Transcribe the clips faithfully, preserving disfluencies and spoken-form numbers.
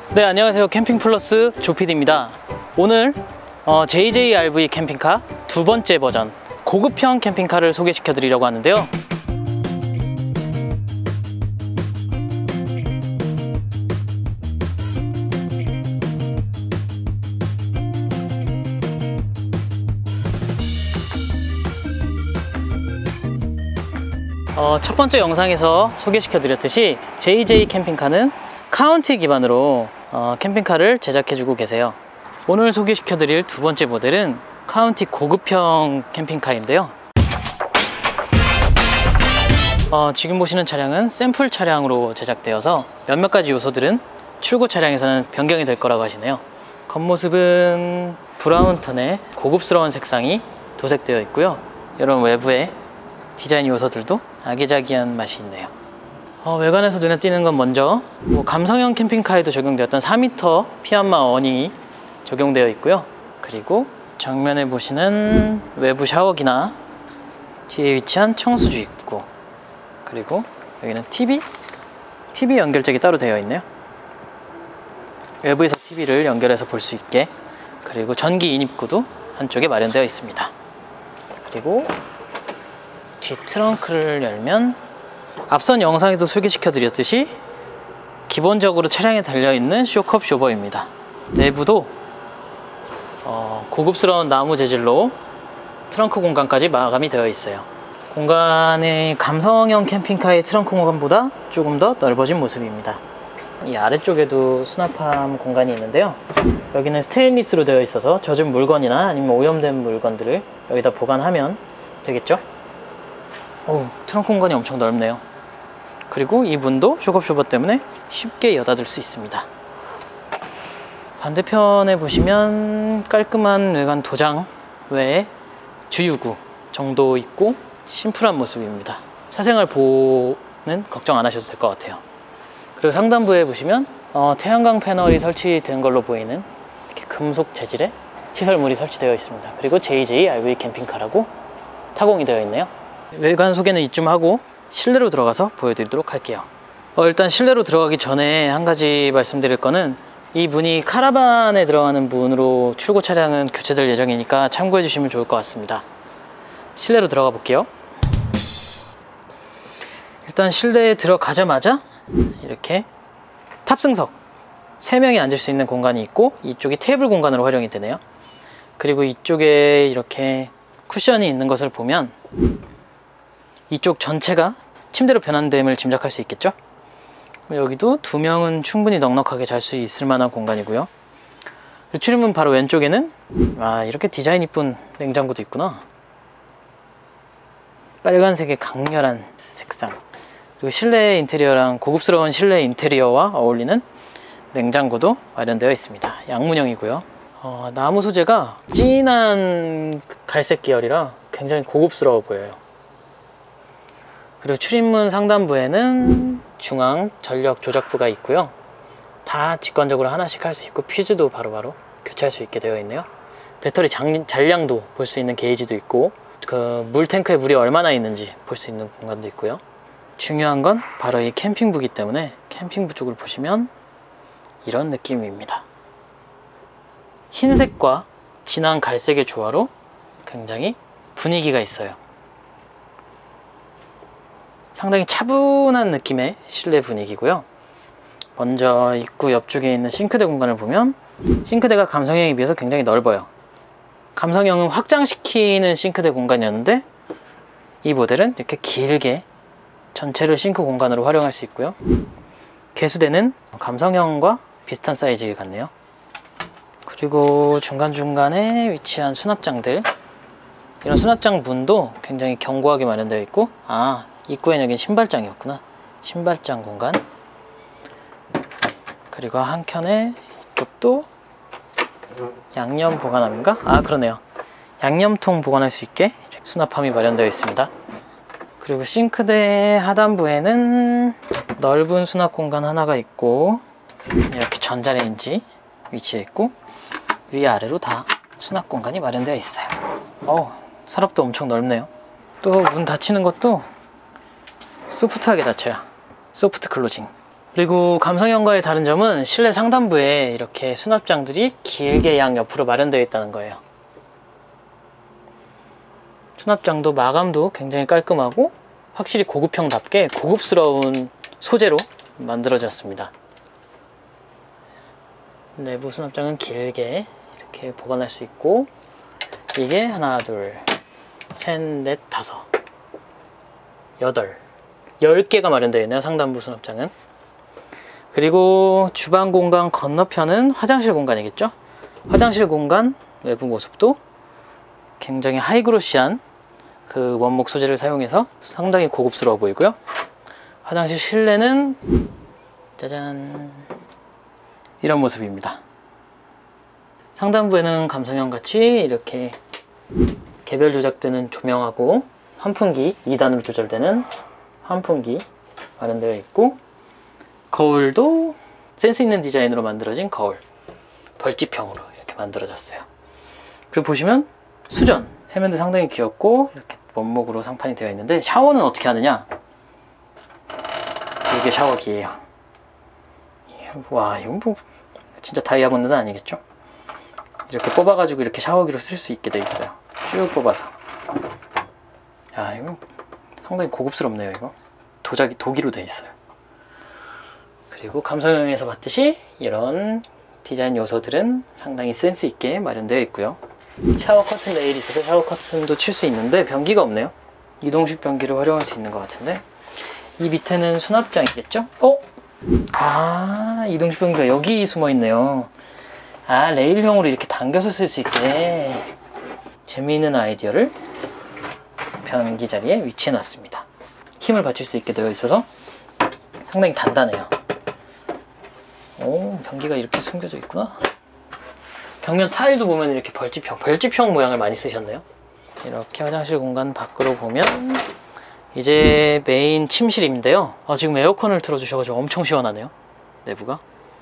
네, 안녕하세요. 캠핑플러스 조피디입니다. 오늘 어, 제이제이알브이 캠핑카 두 번째 버전 고급형 캠핑카를 소개시켜 드리려고 하는데요. 어, 첫 번째 영상에서 소개시켜 드렸듯이 제이제이 캠핑카는 카운티 기반으로 어, 캠핑카를 제작해 주고 계세요. 오늘 소개시켜 드릴 두 번째 모델은 카운티 고급형 캠핑카인데요. 어, 지금 보시는 차량은 샘플 차량으로 제작되어서 몇몇 가지 요소들은 출고 차량에서는 변경이 될 거라고 하시네요. 겉모습은 브라운 톤의 고급스러운 색상이 도색되어 있고요. 이런 외부의 디자인 요소들도 아기자기한 맛이 있네요. 어, 외관에서 눈에 띄는 건 먼저 뭐 감성형 캠핑카에도 적용되었던 사 미터 피안마 어닝이 적용되어 있고요. 그리고 정면에 보시는 외부 샤워기나 뒤에 위치한 청수주 입구, 그리고 여기는 티비 티비 연결잭이 따로 되어 있네요. 외부에서 티비를 연결해서 볼 수 있게, 그리고 전기 인입구도 한쪽에 마련되어 있습니다. 그리고 뒤 트렁크를 열면 앞선 영상에도 소개시켜 드렸듯이 기본적으로 차량에 달려있는 쇼컵 쇼버입니다. 내부도 어, 고급스러운 나무 재질로 트렁크 공간까지 마감이 되어 있어요. 공간이 감성형 캠핑카의 트렁크 공간보다 조금 더 넓어진 모습입니다. 이 아래쪽에도 수납함 공간이 있는데요, 여기는 스테인리스로 되어 있어서 젖은 물건이나 아니면 오염된 물건들을 여기다 보관하면 되겠죠. 오, 트렁크 공간이 엄청 넓네요. 그리고 이 문도 쇼컵 쇼버 때문에 쉽게 여닫을 수 있습니다. 반대편에 보시면 깔끔한 외관 도장 외에 주유구 정도 있고 심플한 모습입니다. 사생활 보호는 걱정 안 하셔도 될 것 같아요. 그리고 상단부에 보시면 어, 태양광 패널이 설치된 걸로 보이는 이렇게 금속 재질의 시설물이 설치되어 있습니다. 그리고 제이제이알브이 캠핑카라고 타공이 되어 있네요. 외관 소개는 이쯤 하고 실내로 들어가서 보여드리도록 할게요. 어, 일단 실내로 들어가기 전에 한 가지 말씀드릴 거는, 이 문이 카라반에 들어가는 문으로 출고 차량은 교체될 예정이니까 참고해 주시면 좋을 것 같습니다. 실내로 들어가 볼게요. 일단 실내에 들어가자마자 이렇게 탑승석 세 명이 앉을 수 있는 공간이 있고, 이쪽이 테이블 공간으로 활용이 되네요. 그리고 이쪽에 이렇게 쿠션이 있는 것을 보면 이쪽 전체가 침대로 변환됨을 짐작할 수 있겠죠. 여기도 두 명은 충분히 넉넉하게 잘 수 있을 만한 공간이고요. 출입문 바로 왼쪽에는 아, 이렇게 디자인 이쁜 냉장고도 있구나. 빨간색의 강렬한 색상, 그리고 실내 인테리어랑 고급스러운 실내 인테리어와 어울리는 냉장고도 마련되어 있습니다. 양문형이고요. 어, 나무 소재가 진한 갈색 계열이라 굉장히 고급스러워 보여요. 그리고 출입문 상단부에는 중앙 전력 조작부가 있고요. 다 직관적으로 하나씩 할 수 있고 퓨즈도 바로바로 교체할 수 있게 되어 있네요. 배터리 장, 잔량도 볼 수 있는 게이지도 있고, 그 물탱크에 물이 얼마나 있는지 볼 수 있는 공간도 있고요. 중요한 건 바로 이 캠핑부기 때문에 캠핑부 쪽을 보시면 이런 느낌입니다. 흰색과 진한 갈색의 조화로 굉장히 분위기가 있어요. 상당히 차분한 느낌의 실내 분위기고요. 먼저 입구 옆쪽에 있는 싱크대 공간을 보면 싱크대가 감성형에 비해서 굉장히 넓어요. 감성형은 확장시키는 싱크대 공간이었는데 이 모델은 이렇게 길게 전체를 싱크 공간으로 활용할 수 있고요. 개수대는 감성형과 비슷한 사이즈 같네요. 그리고 중간중간에 위치한 수납장들, 이런 수납장 문도 굉장히 견고하게 마련되어 있고, 아, 입구엔 여긴 신발장이었구나. 신발장 공간. 그리고 한켠에 이쪽도 양념 보관함인가? 아, 그러네요. 양념통 보관할 수 있게 수납함이 마련되어 있습니다. 그리고 싱크대 하단부에는 넓은 수납 공간 하나가 있고, 이렇게 전자레인지 위치해 있고, 위아래로 다 수납 공간이 마련되어 있어요. 어우, 서랍도 엄청 넓네요. 또 문 닫히는 것도 소프트하게 닫혀요. 소프트 클로징. 그리고 감성형과의 다른 점은 실내 상단부에 이렇게 수납장들이 길게 양옆으로 마련되어 있다는 거예요. 수납장도 마감도 굉장히 깔끔하고 확실히 고급형답게 고급스러운 소재로 만들어졌습니다. 내부 수납장은 길게 이렇게 보관할 수 있고, 이게 하나, 둘, 셋, 넷, 다섯, 여덟, 열 개가 마련되어 있네요, 상단부 수납장은. 그리고 주방 공간 건너편은 화장실 공간이겠죠? 화장실 공간 외부 모습도 굉장히 하이그로시한 그 원목 소재를 사용해서 상당히 고급스러워 보이고요. 화장실 실내는 짜잔, 이런 모습입니다. 상단부에는 감성형 같이 이렇게 개별 조작되는 조명하고 환풍기, 이 단으로 조절되는 환풍기 마련되어 있고, 거울도 센스 있는 디자인으로 만들어진 거울, 벌집형으로 이렇게 만들어졌어요. 그리고 보시면 수전, 세면대 상당히 귀엽고 이렇게 원목으로 상판이 되어 있는데, 샤워는 어떻게 하느냐? 이게 샤워기예요. 와, 이건 뭐 진짜 다이아몬드는 아니겠죠? 이렇게 뽑아가지고 이렇게 샤워기로 쓸 수 있게 돼 있어요. 쭉 뽑아서. 야, 이거 상당히 고급스럽네요. 이거 도자기, 도기로 돼 있어요. 그리고 감성형에서 봤듯이 이런 디자인 요소들은 상당히 센스 있게 마련되어 있고요. 샤워 커튼 레일이 있어서 샤워 커튼도 칠 수 있는데 변기가 없네요. 이동식 변기를 활용할 수 있는 것 같은데, 이 밑에는 수납장이겠죠? 어? 아, 이동식 변기가 여기 숨어 있네요. 아, 레일형으로 이렇게 당겨서 쓸 수 있게 재미있는 아이디어를 변기 자리에 위치해 놨습니다. 힘을 받칠 수 있게 되어 있어서 상당히 단단해요. 오, 변기가 이렇게 숨겨져 있구나. 벽면 타일도 보면 이렇게 벌집형, 벌집형 모양을 많이 쓰셨네요. 이렇게 화장실 공간 밖으로 보면 이제 메인 침실인데요. 아, 지금 에어컨을 틀어주셔가지고 엄청 시원하네요, 내부가.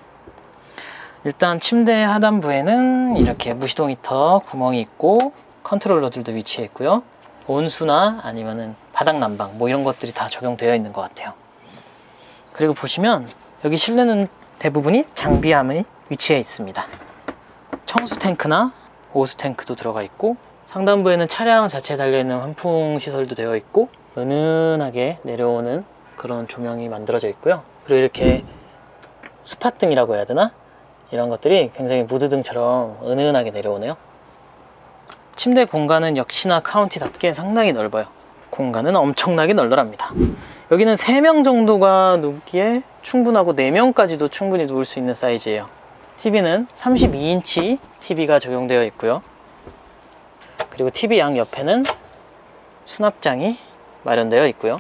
일단 침대 하단부에는 이렇게 무시동 히터 구멍이 있고 컨트롤러들도 위치해 있고요. 온수나 아니면은 바닥 난방 뭐 이런 것들이 다 적용되어 있는 것 같아요. 그리고 보시면 여기 실내는 대부분이 장비함이 위치해 있습니다. 청수 탱크나 오수 탱크도 들어가 있고, 상단부에는 차량 자체에 달려있는 환풍 시설도 되어 있고, 은은하게 내려오는 그런 조명이 만들어져 있고요. 그리고 이렇게 스팟등이라고 해야 되나? 이런 것들이 굉장히 무드등처럼 은은하게 내려오네요. 침대 공간은 역시나 카운티답게 상당히 넓어요. 공간은 엄청나게 널널합니다. 여기는 세 명 정도가 눕기에 충분하고 네 명까지도 충분히 누울 수 있는 사이즈예요. 티비는 삼십이 인치 티비가 적용되어 있고요. 그리고 티비 양 옆에는 수납장이 마련되어 있고요.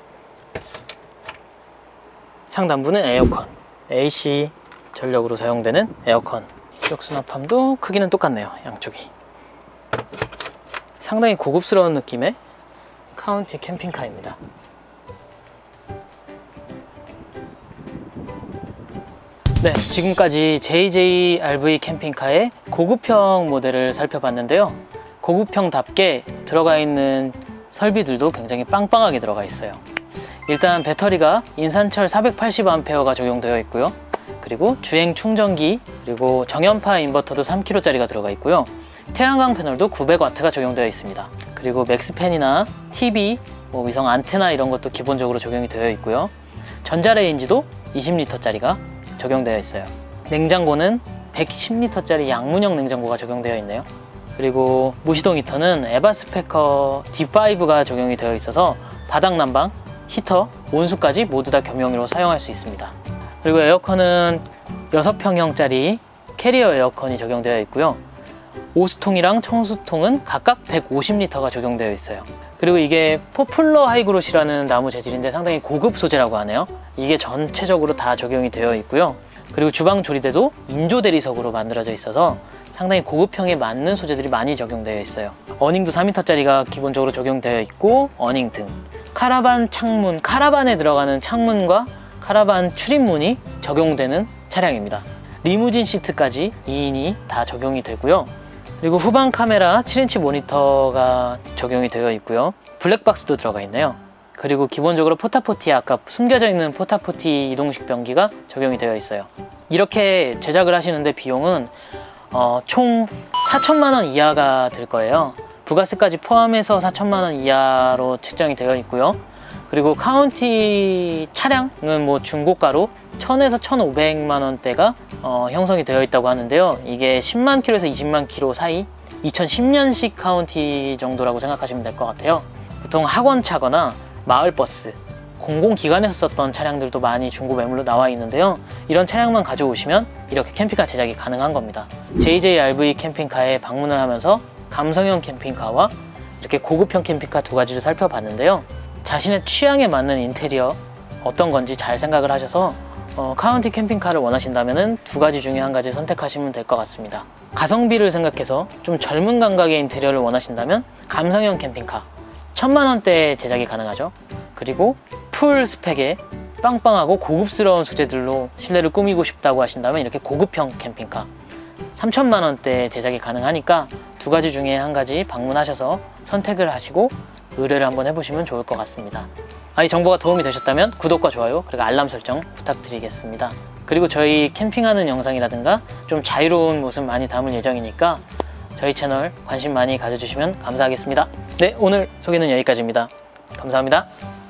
상단부는 에어컨, 에이씨 전력으로 사용되는 에어컨. 이쪽 수납함도 크기는 똑같네요, 양쪽이. 상당히 고급스러운 느낌의 카운티 캠핑카입니다. 네, 지금까지 제이제이알브이 캠핑카의 고급형 모델을 살펴봤는데요. 고급형답게 들어가 있는 설비들도 굉장히 빵빵하게 들어가 있어요. 일단 배터리가 인산철 사백팔십 암페어가 적용되어 있고요. 그리고 주행 충전기, 그리고 정연파 인버터도 삼 킬로와트짜리가 들어가 있고요. 태양광 패널도 구백 와트가 적용되어 있습니다. 그리고 맥스팬이나 티비, 뭐 위성 안테나 이런 것도 기본적으로 적용이 되어 있고요. 전자레인지도 이십 리터짜리가 적용되어 있어요. 냉장고는 백십 리터짜리 양문형 냉장고가 적용되어 있네요. 그리고 무시동 히터는 에바스페커 디 파이브가 적용이 되어 있어서 바닥 난방, 히터, 온수까지 모두 다 겸용으로 사용할 수 있습니다. 그리고 에어컨은 여섯 평형짜리 캐리어 에어컨이 적용되어 있고요. 오수통이랑 청수통은 각각 백오십 리터가 적용되어 있어요. 그리고 이게 포플러 하이그로시라는 나무 재질인데 상당히 고급 소재라고 하네요. 이게 전체적으로 다 적용이 되어 있고요. 그리고 주방 조리대도 인조 대리석으로 만들어져 있어서 상당히 고급형에 맞는 소재들이 많이 적용되어 있어요. 어닝도 사 미터짜리가 기본적으로 적용되어 있고, 어닝 등 카라반 창문, 카라반에 들어가는 창문과 카라반 출입문이 적용되는 차량입니다. 리무진 시트까지 이 인이 다 적용이 되고요. 그리고 후방 카메라 칠 인치 모니터가 적용이 되어 있고요. 블랙박스도 들어가 있네요. 그리고 기본적으로 포타포티에 아까 숨겨져 있는 포타포티 이동식 변기가 적용이 되어 있어요. 이렇게 제작을 하시는데 비용은 어, 총 사천만 원 이하가 들 거예요. 부가세까지 포함해서 사천만 원 이하로 책정이 되어 있고요. 그리고 카운티 차량은 뭐 중고가로 천에서 천오백만 원대가 어, 형성이 되어 있다고 하는데요. 이게 십만 킬로에서 이십만 킬로 사이 이천십 년식 카운티 정도라고 생각하시면 될 것 같아요. 보통 학원차거나 마을버스, 공공기관에서 썼던 차량들도 많이 중고 매물로 나와 있는데요. 이런 차량만 가져오시면 이렇게 캠핑카 제작이 가능한 겁니다. 제이제이알브이 캠핑카에 방문을 하면서 감성형 캠핑카와 이렇게 고급형 캠핑카 두 가지를 살펴봤는데요. 자신의 취향에 맞는 인테리어 어떤 건지 잘 생각을 하셔서 어, 카운티 캠핑카를 원하신다면 두 가지 중에 한 가지 선택하시면 될 것 같습니다. 가성비를 생각해서 좀 젊은 감각의 인테리어를 원하신다면 감성형 캠핑카 천만 원대에 제작이 가능하죠. 그리고 풀 스펙에 빵빵하고 고급스러운 소재들로 실내를 꾸미고 싶다고 하신다면 이렇게 고급형 캠핑카 삼천만 원대에 제작이 가능하니까 두 가지 중에 한 가지 방문하셔서 선택을 하시고 의뢰를 한번 해보시면 좋을 것 같습니다. 아, 이 정보가 도움이 되셨다면 구독과 좋아요 그리고 알람 설정 부탁드리겠습니다. 그리고 저희 캠핑하는 영상이라든가 좀 자유로운 모습 많이 담을 예정이니까 저희 채널 관심 많이 가져주시면 감사하겠습니다. 네, 오늘 소개는 여기까지입니다. 감사합니다.